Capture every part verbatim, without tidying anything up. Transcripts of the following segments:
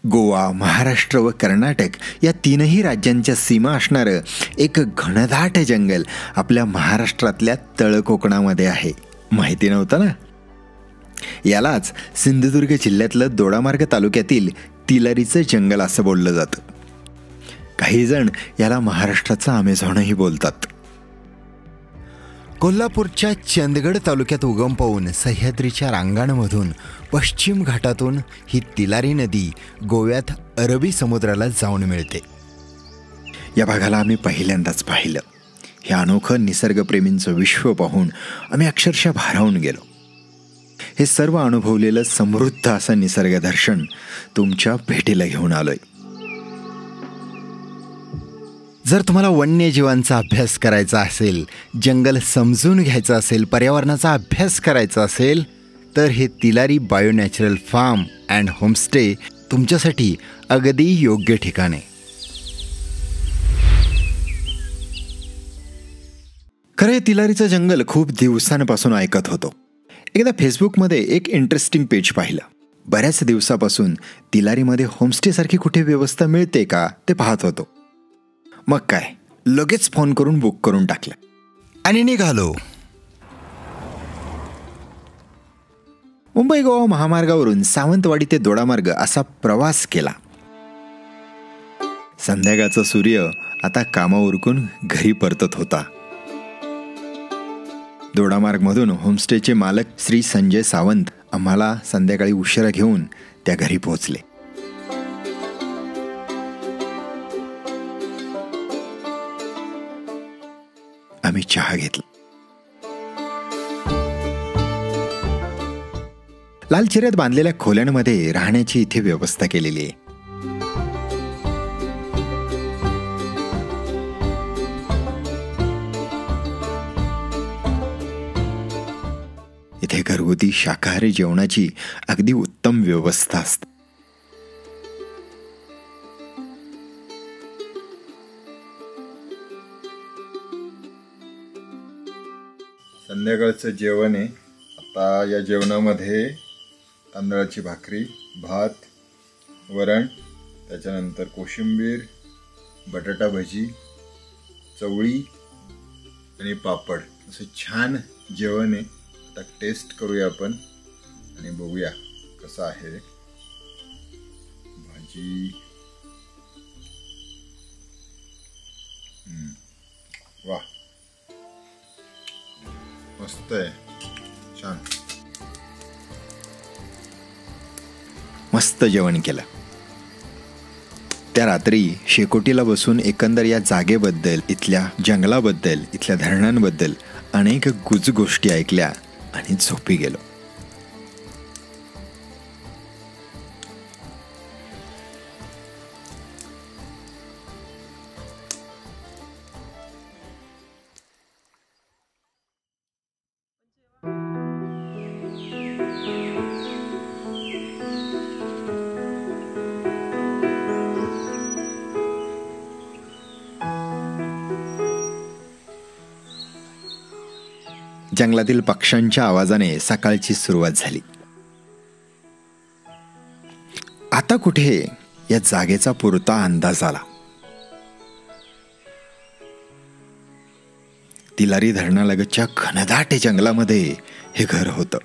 गोवा, महाराष्ट्र व कर्नाटक या तीनही राज्यांच्या सीमा असणारं एक घनदाट जंगल आपल्या महाराष्ट्रातल्या तळकोकणामध्ये आहे. माहिती नव्हतं ना? यालाच सिंधुदुर्ग जिल्ह्यातलं दोडामार्ग तालुक्यातील तिलारीचं जंगल असं बोललं जातं. काही जण याला महाराष्ट्राचं अमेझॉनही बोलतात. कोल्हापूरच्या चंदगड तालुक्यात उगम पावून सह्याद्रीच्या रांगांमधून पश्चिम घाटातून ही तिलारी नदी गोव्यात अरबी समुद्राला जाऊन मिळते. या भागाला आम्ही पहिल्यांदाच पाहिलं. हे अनोखं निसर्गप्रेमींचं विश्व पाहून आम्ही अक्षरशः भारावून गेलो. हे सर्व अनुभवलेलं समृद्ध असं निसर्गदर्शन तुमच्या भेटीला घेऊन आलोय. जर तुम्हाला वन्यजीवांचा अभ्यास करायचा असेल, जंगल समजून घ्यायचं असेल, पर्यावरणाचा अभ्यास करायचा असेल, तर हे Tilari bio natural farm and homestay तुमच्यासाठी अगदी योग्य ठिकाण आहे. खरं तिलारीचं जंगल खूप दिवसांपासून ऐकत होतो. एकदा फेसबुकमध्ये एक इंटरेस्टिंग पेज पाहिलं. बऱ्याच दिवसापासून तिलारीमध्ये होमस्टेसारखी कुठे व्यवस्था मिळते का ते पाहत होतो. मग काय, लगेच फोन करून बुक करून टाकलं आणि निघालो. मुंबई गोवा महामार्गावरून सावंतवाडी ते दोडामार्ग असा प्रवास केला. संध्याकाळचा सूर्य आता कामावर उरकून घरी परतत होता. दोडामार्गमधून होमस्टेचे मालक श्री संजय सावंत आम्हाला संध्याकाळी उशिरा घेऊन त्या घरी पोहोचले. आम्ही चहा घेतला. लाल चिऱ्यात बांधलेल्या खोल्यांमध्ये राहण्याची इथे व्यवस्था केलेली आहे. इथे घरगुती शाकाहारी जेवणाची अगदी उत्तम व्यवस्था असते. संध्याकाळचं जेवण आहे. आता या जेवणामध्ये तांदळाची भाकरी, भात, वरण, त्याच्यानंतर कोशिंबीर, बटाटा भजी, चवळी आणि पापड असं छान जेवण आहे. आता टेस्ट करूया आपण आणि बघूया कसं आहे. भाजी वा, मस्त आहे, छान. मस्त जेवण केलं. त्या रात्री शेकोटीला बसून एकंदर या जागेबद्दल, इथल्या जंगलाबद्दल, इथल्या धरणांबद्दल अनेक गुज गोष्टी ऐकल्या आणि झोपी गेलो. जंगलातील पक्ष्यांच्या आवाजाने सकाळची सुरुवात झाली. आता कुठे या जागेचा पुरता अंदाज आला. तिलारी धरणालगतच्या घनदाट जंगलामध्ये हे घर होतं.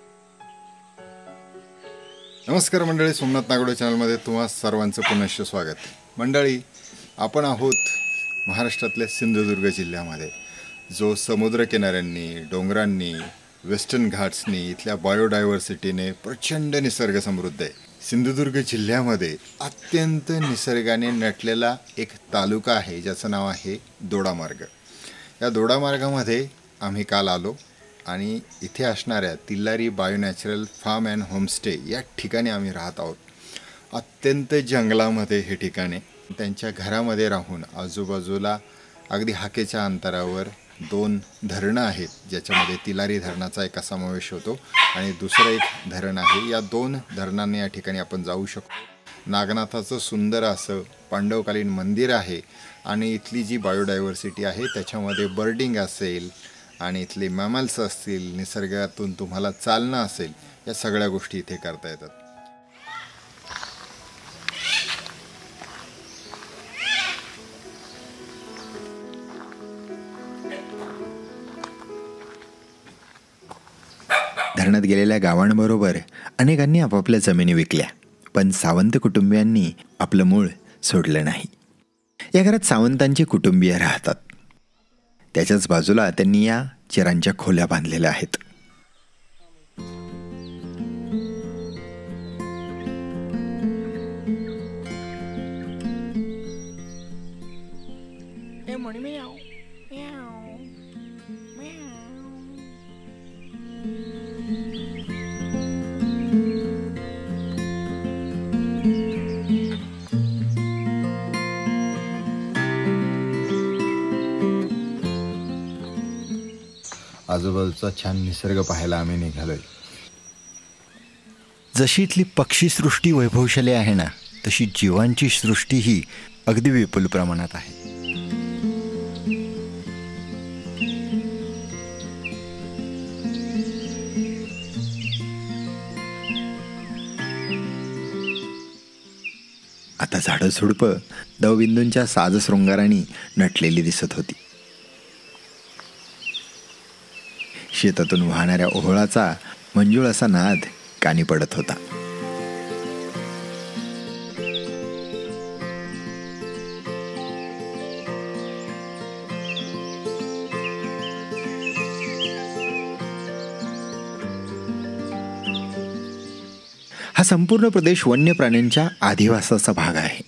नमस्कार मंडळी, सोमनाथ नागोडे चॅनलमध्ये तुम्हा सर्वांचं पुनश्च स्वागत. मंडळी, आपण आहोत महाराष्ट्रातल्या सिंधुदुर्ग जिल्ह्यामध्ये, जो समुद्रकिनाऱ्यांनी, डोंगरांनी, वेस्टर्न घाट्सनी, इथल्या बायोडायव्हर्सिटीने प्रचंड निसर्ग समृद्ध आहे. सिंधुदुर्ग जिल्ह्यामध्ये अत्यंत निसर्गाने नटलेला एक तालुका आहे ज्याचं नाव आहे दोडामार्ग. या दोडामार्गामध्ये आम्ही काल आलो आणि इथे असणाऱ्या Tilari bio natural farm and homestay या ठिकाणी आम्ही राहत आहोत. अत्यंत जंगलामध्ये हे ठिकाणे. त्यांच्या घरामध्ये राहून आजूबाजूला अगदी हाकेच्या अंतरावर दोन धरणं आहेत, ज्याच्यामध्ये तिलारी धरणाचा एक समावेश होतो आणि दुसरं एक धरण आहे. या दोन धरणांनी या ठिकाणी आपण जाऊ शकतो. नागनाथाचं सुंदर असं पांडवकालीन मंदिर आहे आणि इथली जी बायोडायव्हर्सिटी आहे त्याच्यामध्ये बर्डिंग असेल आणि इथले मॅमल्स असतील, निसर्गातून तुम्हाला चालणं असेल, या सगळ्या गोष्टी इथे करता येतात. धरणात गेलेल्या गावांबरोबर अनेकांनी आपापल्या जमिनी विकल्या, पण सावंत कुटुंबियांनी आपलं मूळ सोडलं नाही. या घरात सावंतांचे कुटुंबीय राहतात. त्याच्याच बाजूला त्यांनी या चिरांच्या खोल्या बांधलेल्या आहेत. आजूबाजूचा छान निसर्ग पाहायला आम्ही निघालोय. जशी इथली पक्षीसृष्टी वैभवशाली आहे ना, तशी जीवांची सृष्टीही अगदी विपुल प्रमाणात आहे. आता झाडं झुडपं दवबिंदूंच्या साज शृंगाराने नटलेली दिसत होती. शेतातून वाहणाऱ्या ओहळाचा मंजूळ असा नाद कानी पडत होता. हा संपूर्ण प्रदेश वन्य प्राण्यांच्या अधिवासाचा भाग आहे.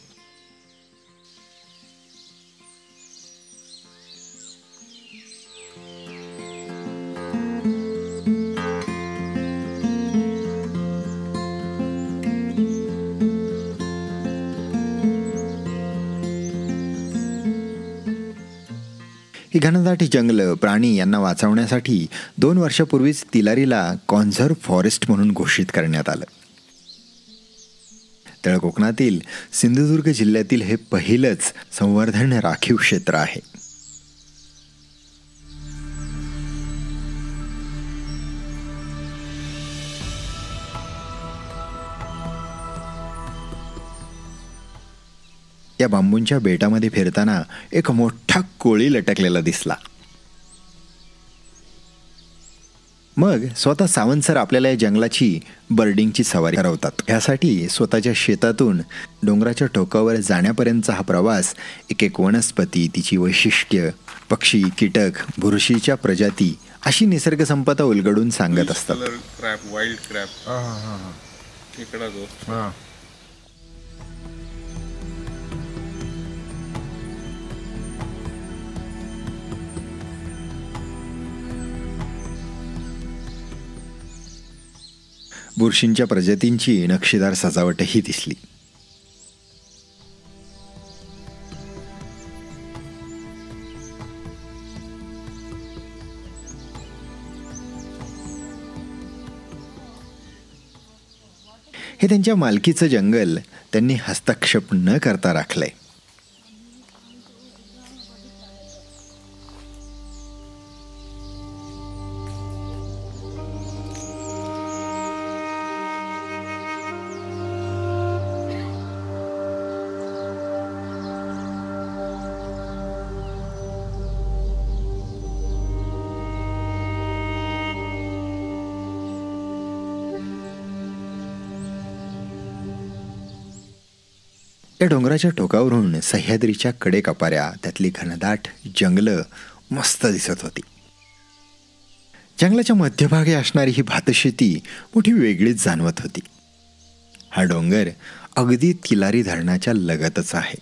ही घनदाट जंगल प्राणी यांना वाचवण्यासाठी दोन वर्षापूर्वीच तिलारीला कॉन्झर्व फॉरेस्ट म्हणून घोषित करण्यात आलं. तळ कोकणातील सिंधुदुर्ग जिल्ह्यातील हे पहिलंच संवर्धन राखीव क्षेत्र आहे. या बांबूंच्या बेटामध्ये फिरताना एक मोठा कोळी लटकलेला दिसला. मग स्वतः सावंत सर आपल्याला या जंगलाची बर्डिंगची सवारी करवतात. यासाठी स्वतःच्या शेतातून डोंगराच्या टोकावर जाण्यापर्यंतचा हा प्रवास एक एक वनस्पती, तिची वैशिष्ट्य, पक्षी, कीटक, बुरशीच्या प्रजाती अशी निसर्ग संपदा उलगडून सांगत असतात. क्रॅप, वाईल्ड क्रॅप, हा हा हा खेकडा जो हा बुरशींच्या प्रजातींची नक्षीदार सजावटही दिसली. हे त्यांच्या मालकीचं जंगल त्यांनी हस्तक्षेप न करता राखलंय. या डोंगराच्या टोकावरून सह्याद्रीच्या कडेकपाऱ्या, त्यातली घनदाट जंगलं मस्त दिसत होती. जंगलाच्या मध्यभागी असणारी ही भातशेती मोठी वेगळीच जाणवत होती. हा डोंगर अगदी तिलारी धरणाच्या लगतच आहे.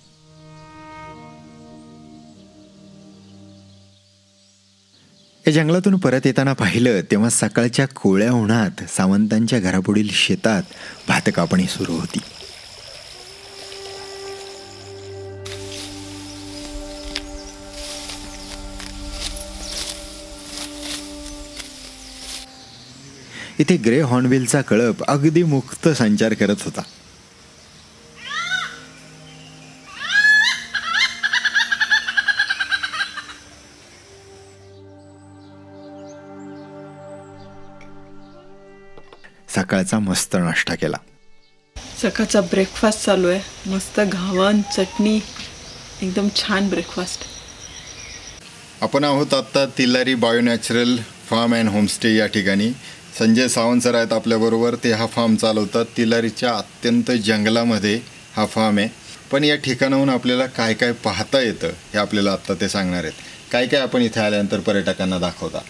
या जंगलातून परत येताना पाहिलं तेव्हा सकाळच्या कोवळ्या उन्हात सावंतांच्या घरापुढील शेतात भात कापणी सुरू होती. इथे ग्रे हॉर्नबिलचा कळप अगदी मुक्त संचार करत होता. सकाळचा मस्त नाश्ता केला. सकाळचा ब्रेकफास्ट चालू आहे. मस्त घावन, चटणी, एकदम छान ब्रेकफास्ट. आपण आहोत आत्ता Tilari bio natural farm and homestay या ठिकाणी. संजय सावंत सर आहेत आपल्याबरोबर. ते हा फार्म चालवतात. तिलारीच्या अत्यंत जंगलामध्ये हा फार्म आहे. पण या ठिकाणाहून आपल्याला काय काय पाहता येतं हे आपल्याला आत्ता ते सांगणार आहेत. काय काय आपण इथे आल्यानंतर पर्यटकांना दाखवता?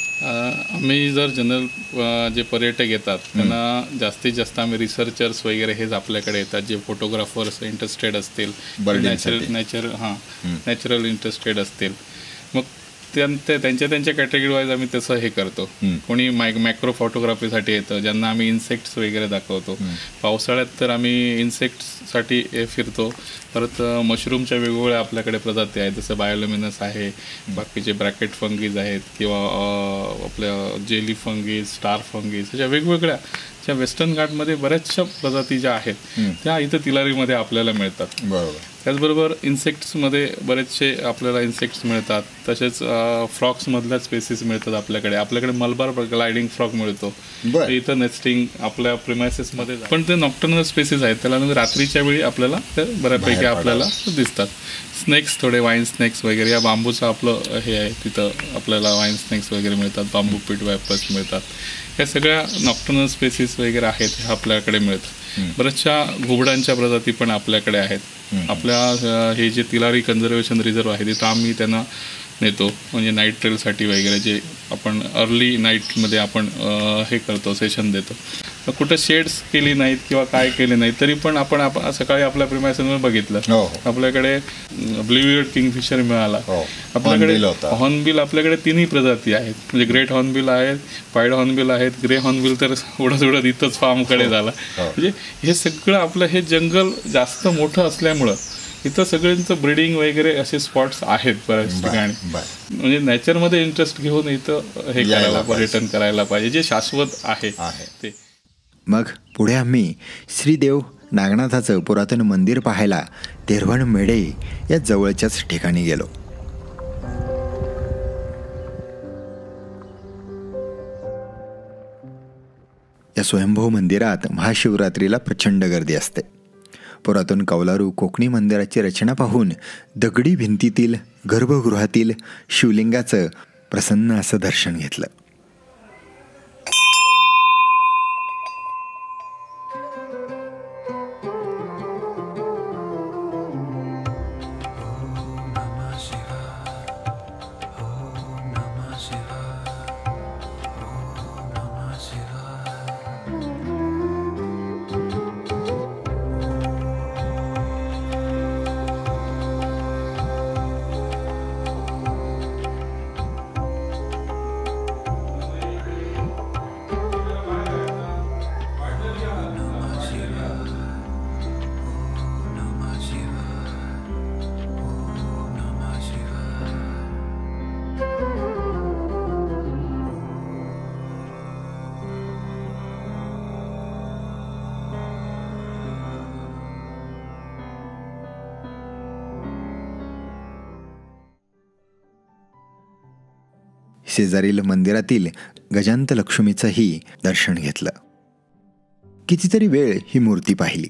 आम्ही जर जनरल जे पर्यटक येतात त्यांना जास्तीत जास्त आम्ही रिसर्चर्स वगैरे हेच आपल्याकडे येतात, जे फोटोग्राफर्स इंटरेस्टेड असतील, नॅचरल नॅचर हां नॅचरल इंटरेस्टेड असतील. मग त्यांच्या त्यांच्या त्यांच्या कॅटेगरी वाईज आम्ही तसं हे करतो. कोणी माय मॅक्रो फोटोग्राफीसाठी येतं, ज्यांना आम्ही इन्सेक्ट्स वगैरे दाखवतो. पावसाळ्यात तर आम्ही इन्सेक्ट्ससाठी फिरतो. परत मशरूमच्या वेगवेगळ्या आपल्याकडे प्रजाती आहेत, जसं बायोलुमिनस आहे, बाकीचे ब्रॅकेट फंगीज आहेत, किंवा आपल्या जेली फंगीज, स्टार फंगीज, अशा वेगवेगळ्या ज्या वेस्टर्न घाटमध्ये बऱ्याचशा प्रजाती ज्या आहेत त्या इथं तिलारीमध्ये आपल्याला मिळतात. बरोबर. त्याचबरोबर इन्सेक्ट्समध्ये बरेचसे आपल्याला इन्सेक्ट्स मिळतात. तसेच फ्रॉक्समधल्या स्पेसिस मिळतात आपल्याकडे. आपल्याकडे मलबार ग्लायडिंग फ्रॉक मिळतो, इथं नेस्टिंग आपल्या प्रिमायसेसमध्ये. पण ते नॉक्टर्नल स्पेसिस आहेत, त्याला रात्रीच्या वेळी आपल्याला ते बऱ्यापैकी आपल्याला दिसतात. स्नेक्स, थोडे वाईन स्नेक्स वगैरे, या बांबूचं आपलं हे आहे, तिथं आपल्याला वाईन स्नेक्स वगैरे मिळतात, बांबू पिट वायपर्स मिळतात. या सगळ्या नॉक्टर्नल स्पेसिस वगैरे आहेत हे आपल्याकडे मिळतं. बऱ्याचशा घुबडांच्या प्रजाती पण आपल्याकडे आहेत. आपल्या हे जे तिलारी कन्झर्वेशन रिझर्व आहे तिथं आम्ही त्यांना नेतो, म्हणजे नाईट ट्रेलसाठी वगैरे, जे आपण अर्ली नाईटमध्ये आपण हे करतो, सेशन देतो. तर कुठं शेड्स केली नाहीत किंवा काय केले नाहीत तरी पण आपण आप सकाळी आपल्या प्रिमायसनवर बघितलं आपल्याकडे ब्ल्यू इयर्ड किंगफिशर मिळाला. आपल्याकडे हॉर्नबिल, आपल्याकडे तिन्ही प्रजाती आहेत, म्हणजे ग्रेट हॉर्नबिल आहेत, पाईड हॉर्नबिल आहेत, ग्रे हॉर्नबिल तर उडत उडत इथंच फार्मकडे झाला. म्हणजे हे सगळं आपलं हे जंगल जास्त मोठं असल्यामुळं इथं सगळ्यांचं ब्रीडिंग वगैरे असे स्पॉट्स आहेत बऱ्याच ठिकाणी. म्हणजे नॅचरमध्ये इंटरेस्ट घेऊन इथं हे करायला, पर्यटन करायला पाहिजे, जे शाश्वत आहे ते. मग पुढे आम्ही श्रीदेव नागनाथाचं पुरातन मंदिर पाहायला तेरवण मेढे या जवळच्याच ठिकाणी गेलो. या स्वयंभू मंदिरात महाशिवरात्रीला प्रचंड गर्दी असते. पुरातन कौलारू कोकणी मंदिराची रचना पाहून दगडी भिंतीतील गर्भगृहातील शिवलिंगाचं प्रसन्न असं दर्शन घेतलं. शेजारील मंदिरातील गजांत लक्ष्मीचंही दर्शन घेतलं. कितीतरी वेळ ही मूर्ती पाहिली.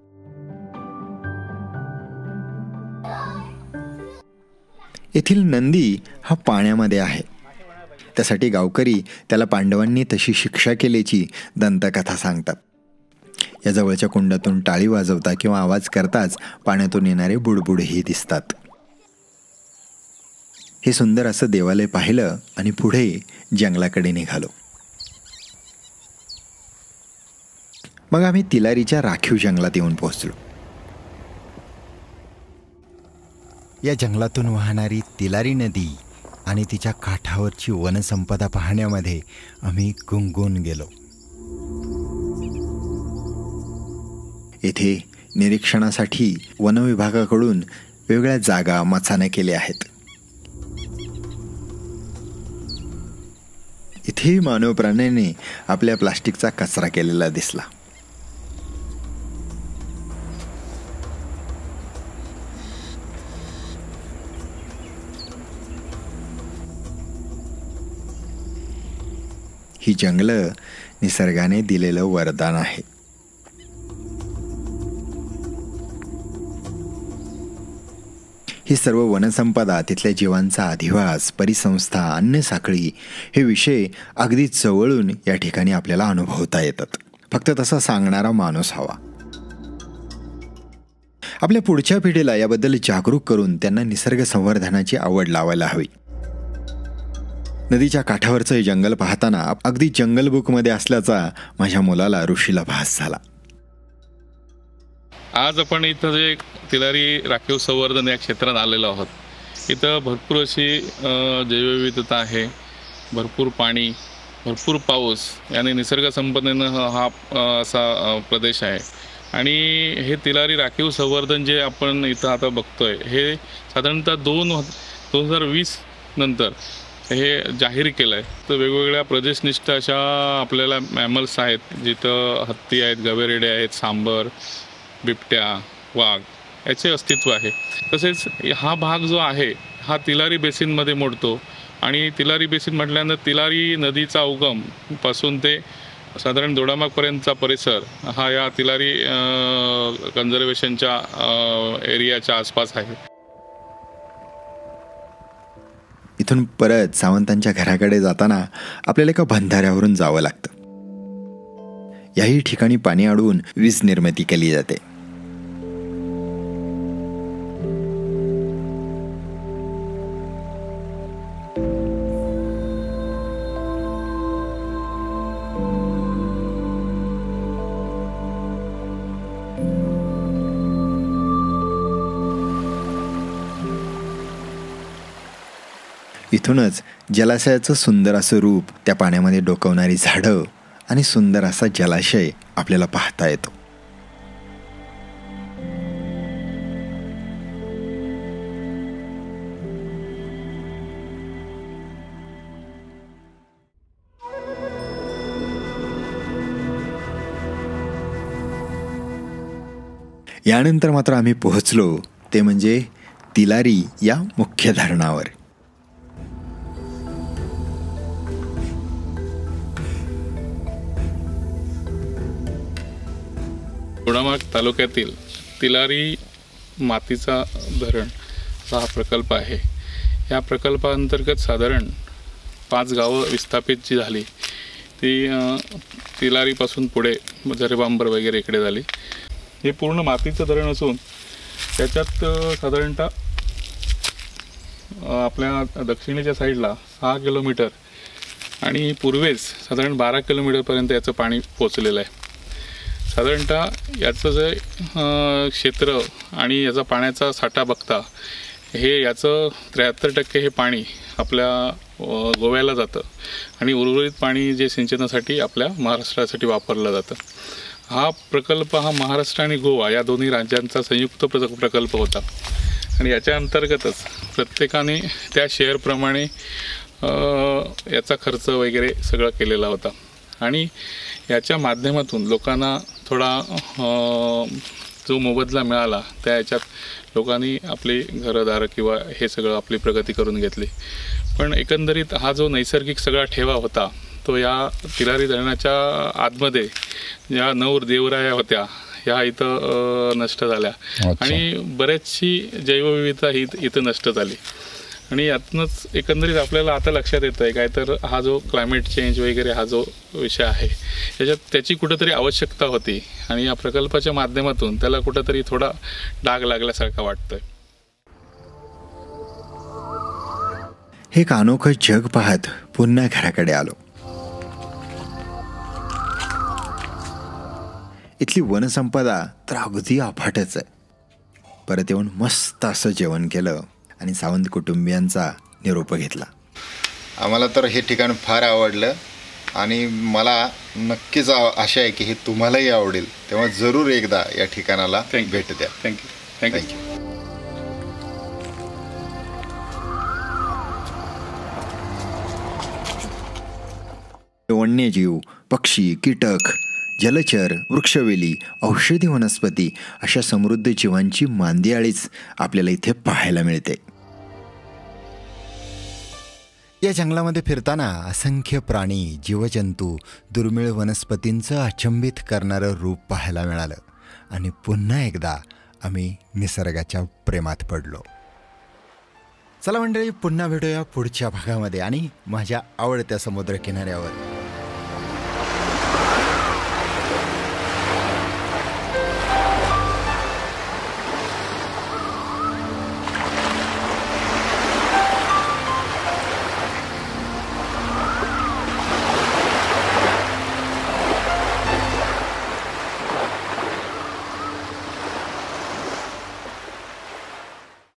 येथील नंदी हा पाण्यामध्ये आहे. त्यासाठी गावकरी त्याला पांडवांनी तशी शिक्षा केल्याची दंतकथा सांगतात. या जवळच्या कुंडातून टाळी वाजवता किंवा आवाज करताच पाण्यातून येणारे बुडबुडेही दिसतात. हे सुंदर असं देवालय पाहिलं आणि पुढे जंगलाकडे निघालो. मग आम्ही तिलारीच्या राखीव जंगलात येऊन पोहोचलो. या जंगलातून वाहणारी तिलारी नदी आणि तिच्या काठावरची वनसंपदा पाहण्यामध्ये आम्ही गुंगून गेलो. येथे निरीक्षणासाठी वनविभागाकडून वेगवेगळ्या जागा मचाने केल्या आहेत. इथेही मानव प्राण्याने आपल्या प्लास्टिकचा कचरा केलेला दिसला. ही जंगलं निसर्गाने दिलेलं वरदान आहे. ही सर्व वनसंपदा, तिथल्या जीवांचा अधिवास, परिसंस्था, अन्न साखळी हे विषय अगदी जवळून या ठिकाणी आपल्याला अनुभवता येतात. फक्त तसा सांगणारा माणूस हवा. आपल्या पुढच्या पिढीला याबद्दल जागरूक करून त्यांना निसर्ग संवर्धनाची आवड लावायला हवी. नदीच्या काठावरचं हे जंगल पाहताना अगदी जंगल बुकमध्ये असल्याचा माझ्या मुलाला ऋषीला भास झाला. आज आपण इथं जे तिलारी राखीव संवर्धन या क्षेत्रात आलेलो आहोत. इथं भरपूर अशी जैवविविधता आहे, भरपूर पाणी, भरपूर पाऊस याने निसर्ग संपन्नेनं हा असा प्रदेश आहे. आणि हे तिलारी राखीव संवर्धन जे आपण इथं आता बघतोय हे साधारणतः दोन दोन हजार वीस नंतर हे जाहीर केलं आहे. तर वेगवेगळ्या प्रदेशनिष्ठ अशा आपल्याला मॅमल्स आहेत, जिथं हत्ती आहेत, गवेरेडे आहेत, सांबर, बिबट्या, वाघ याचे अस्तित्व आहे. तसेच हा भाग जो आहे हा तिलारी बेसिनमध्ये मोडतो. आणि तिलारी बेसिन म्हटल्यानंतर तिलारी नदीचा उगम पासून ते साधारण दोडामार्गपर्यंतचा परिसर हा या तिलारी कन्झर्वेशनच्या एरियाच्या आसपास आहे. इथून परत सावंतांच्या घराकडे जाताना आपल्याला एका बंधाऱ्यावरून जावं लागतं. याही ठिकाणी पाणी अडवून वीज निर्मिती केली जाते. इथूनच जलाशयाचं सुंदर असं रूप, त्या पाण्यामध्ये डोकावणारी झाडं आणि सुंदर असा जलाशय आपल्याला पाहता येतो. यानंतर मात्र आम्ही पोहोचलो ते म्हणजे तिलारी या मुख्य धरणावर. दोडामार्ग तालुक्यातील तिलारी मातीचा धरण हा प्रकल्प आहे. या प्रकल्पाअंतर्गत साधारण पाच गावं विस्थापित जी झाली ती तिलारीपासून पुढे जरेबांबर वगैरे इकडे झाली. हे पूर्ण मातीचं धरण असून त्याच्यात साधारणतः आपल्या दक्षिणेच्या साईडला सहा किलोमीटर आणि पूर्वेस साधारण बारा किलोमीटरपर्यंत याचं पाणी पोचलेलं आहे. साधारणतः याचं जे क्षेत्र आणि याचा पाण्याचा साठा बघता हे याचं त्र्याहत्तर टक्के हे पाणी आपल्या गोव्याला जातं आणि उर्वरित पाणी जे सिंचनासाठी आपल्या महाराष्ट्रासाठी वापरलं जातं. हा प्रकल्प हा महाराष्ट्र आणि गोवा या दोन्ही राज्यांचा संयुक्त प्र प्रकल्प होता आणि याच्या अंतर्गतच प्रत्येकाने त्या शेअरप्रमाणे याचा खर्च वगैरे सगळं केलेला होता. आणि याच्या माध्यमातून लोकांना थोडा जो मोबदला मिळाला त्या याच्यात लोकांनी आपली घरदार किंवा हे सगळं आपली प्रगती करून घेतली. पण एकंदरीत हा जो नैसर्गिक सगळा ठेवा होता तो या तिलारी धरणाच्या आतमध्ये ज्या नऊ देवराया होत्या ह्या इथं नष्ट झाल्या आणि बरेचशी जैवविविधता ही इथं नष्ट झाली. आणि यातनंच एकंदरीत आपल्याला आता लक्षात येतं आहे काय तर हा जो क्लायमेट चेंज वगैरे हा जो विषय आहे त्याच्यात त्याची कुठंतरी आवश्यकता होती आणि या प्रकल्पाच्या माध्यमातून त्याला कुठंतरी थोडा डाग लागल्यासारखा वाटतोय. हे एक अनोखं जग पाहत पुन्हा घराकडे आलो. इथली वनसंपदा तर अगदी अफाटच आहे. परत येऊन मस्त असं जेवण केलं आणि सावंत कुटुंबियांचा निरोप घेतला. आम्हाला तर हे ठिकाण फार आवडलं आणि मला नक्कीच आशा आहे की हे तुम्हालाही आवडेल. तेव्हा जरूर एकदा या ठिकाणाला भेट द्या. थँक्यू थँक्यू वन्यजीव, पक्षी, कीटक, जलचर, वृक्षवेली, औषधी वनस्पती अशा समृद्ध जीवांची मांदियाळीच आपल्याला इथे पाहायला मिळते. या जंगलामध्ये फिरताना असंख्य प्राणी, जीवजंतू, दुर्मिळ वनस्पतींचं अचंबित करणारं रूप पाहायला मिळालं आणि पुन्हा एकदा आम्ही निसर्गाच्या प्रेमात पडलो. चला मंडळी, पुन्हा भेटूया पुढच्या भागामध्ये आणि माझ्या आवडत्या समुद्रकिनाऱ्यावर.